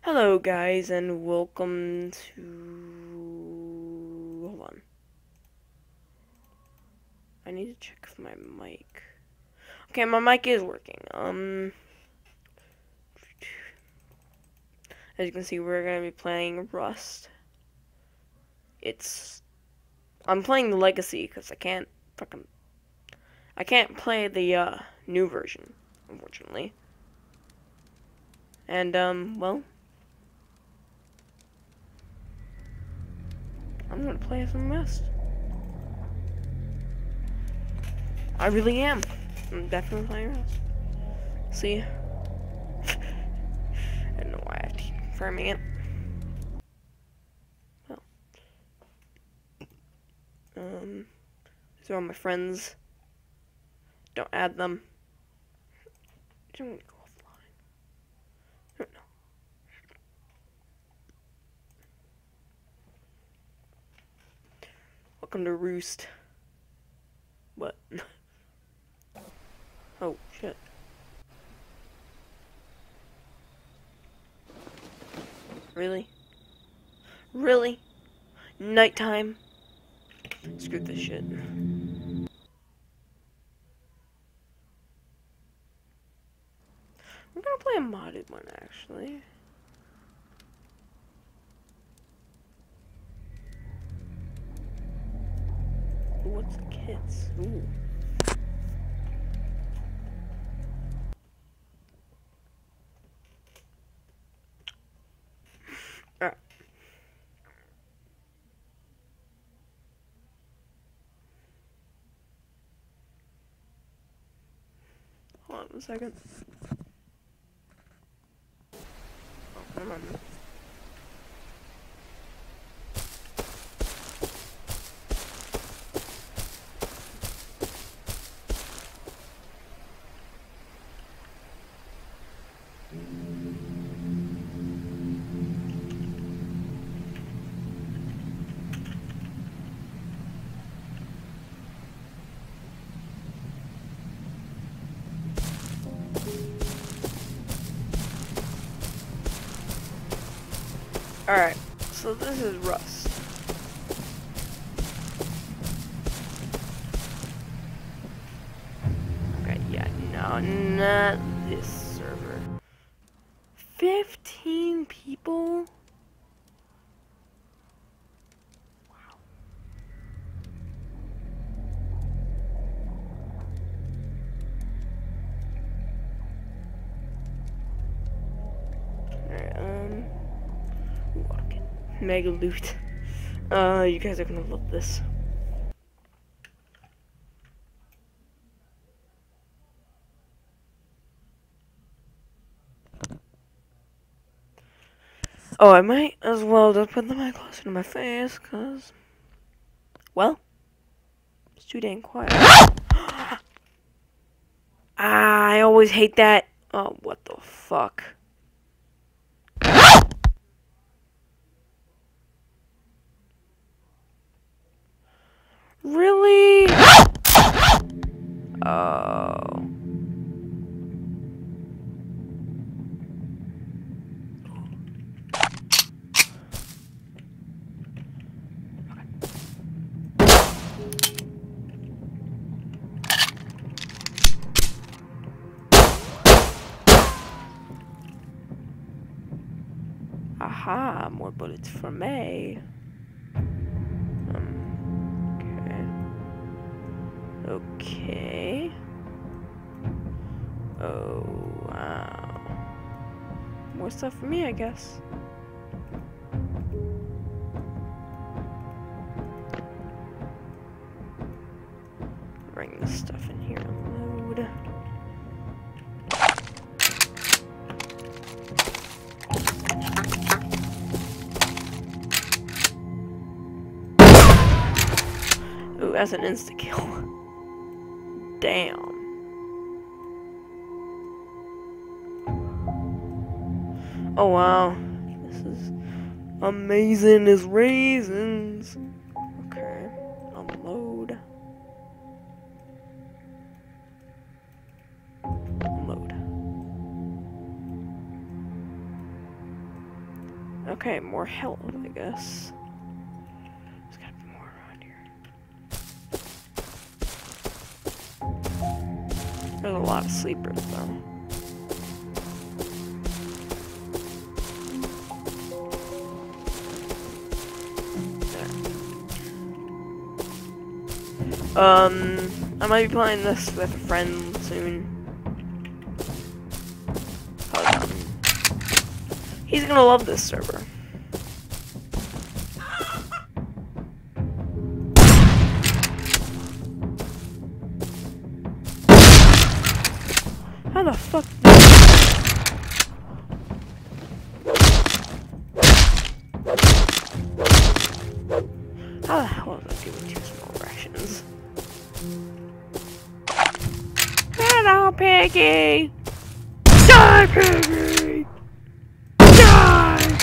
Hello guys and welcome to... Hold on. I need to check if my mic... Okay, my mic is working. As you can see, we're gonna be playing Rust. I'm playing the Legacy because I can't play the new version, unfortunately. And well, I'm gonna play some Rust. I really am. I'm definitely playing Rust. See? I don't know why I have to keep confirming it. Well, these are all my friends. Don't add them. I'm gonna go offline. I don't know. Welcome to Roost. What? Oh, shit. Really? Really? Nighttime? Screw this shit. We're gonna play a modded one, actually. Ooh, what's the kits? Ooh. Alright. Hold on a second. Oh, come on. Alright, so this is Rust. Okay, yeah, no, not this server. 15 people? Wow. Alright, ooh, okay. Mega loot. You guys are gonna love this. Oh, I might as well just put the mic closer to my face, cause, well, it's too dang quiet. I always hate that. Oh, what the fuck? Really? Oh. Aha, more bullets for me. Okay. Oh, wow. More stuff for me, I guess. Bring this stuff in here and load. Ooh, that's an insta-kill. Damn. Oh wow. This is amazing as raisins. Okay. Unload. Unload. Okay, more health, I guess. There's gotta be more around here. There's a lot of sleepers, though. I might be playing this with a friend soon. He's gonna love this server. How the fuck? How the hell is that giving 2 small rations? Hello, Piggy! Die, Piggy! Die!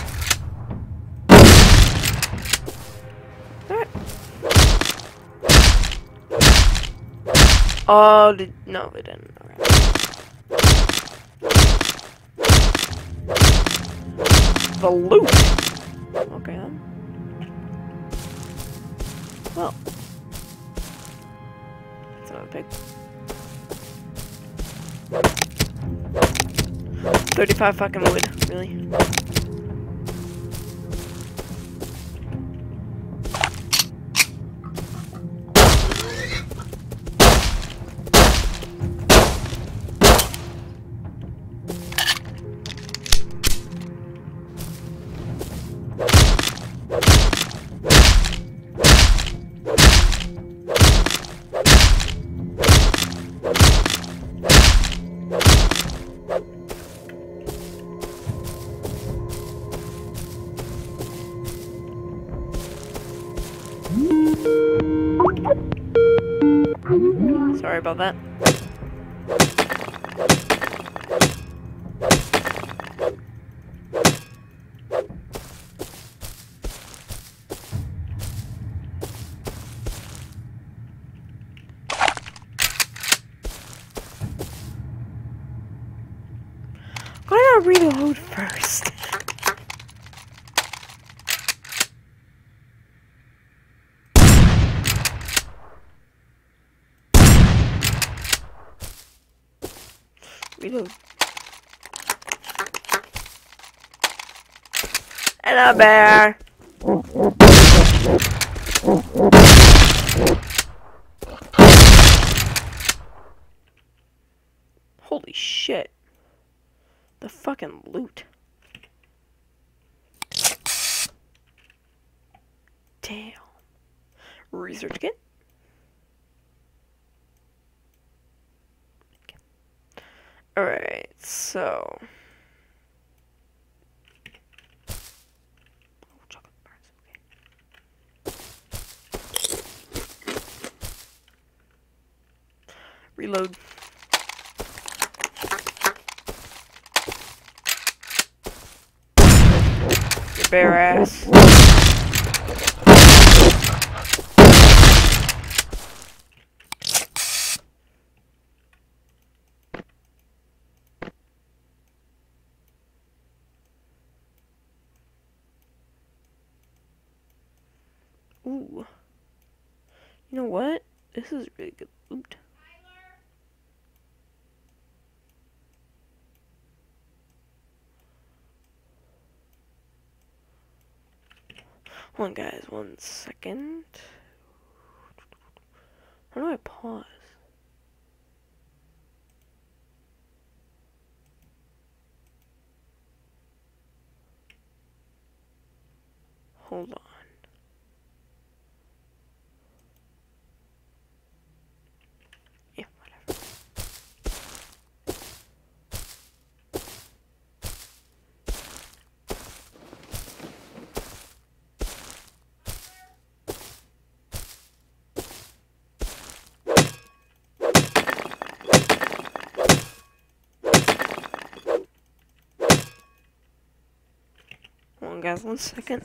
Oh, no, they didn't. Alright. The loot! Okay, then. Well. That's another pig. 35 fucking wood, really? Sorry about that. I gotta reload first. Reload. Hello, bear. Holy shit. The fucking loot. Damn. Research kit. Alright, so. Oh, chocolate bars, okay. Reload. Your bare ass. Ooh. You know what? This is really good loot. Hold on, guys. 1 second. How do I pause? Hold on. Yeah, whatever. Hold on, guys. 1 second.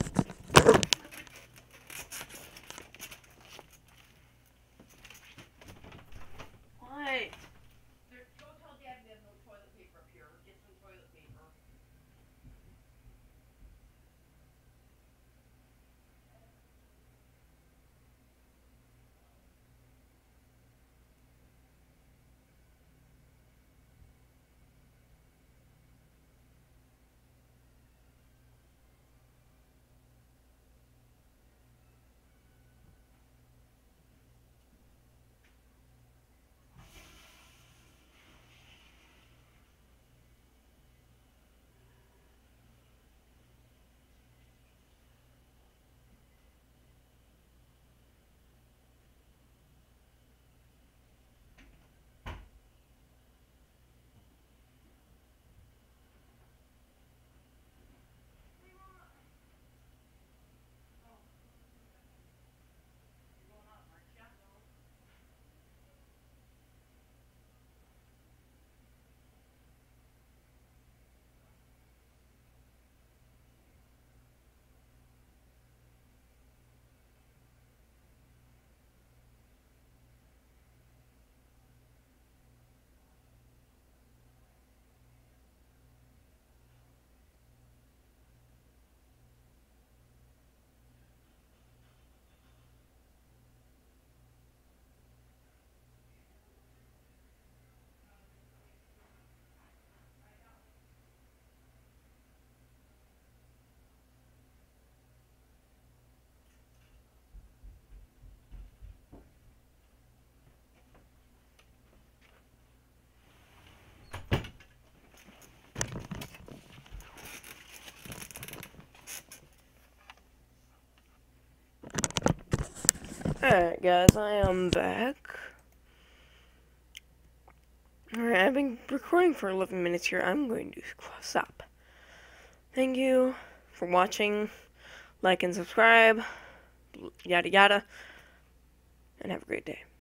Alright, guys, I am back. Alright, I've been recording for 11 minutes here. I'm going to stop. Thank you for watching. Like and subscribe. Yada yada. And have a great day.